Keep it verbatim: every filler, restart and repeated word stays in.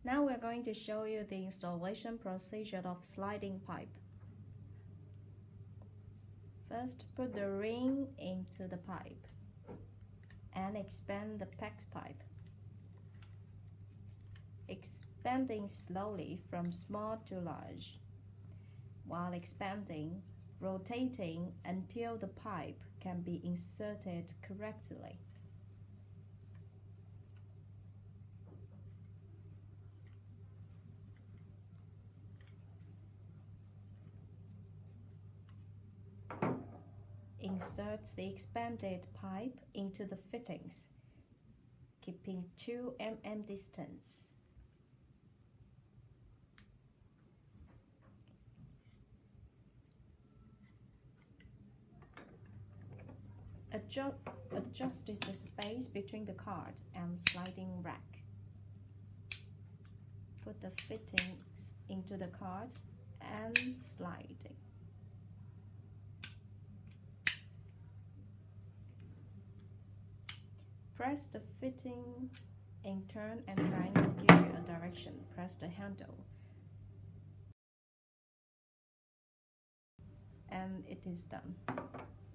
Now we're going to show you the installation procedure of sliding pipe. First, put the ring into the pipe and expand the PEX pipe, expanding slowly from small to large. While expanding, rotating until the pipe can be inserted correctly. Insert the expanded pipe into the fittings, keeping two millimeter distance. Adjust, adjust the space between the card and sliding rack. Put the fittings into the card and sliding. Press the fitting in turn and trying to give you a direction. Press the handle. And it is done.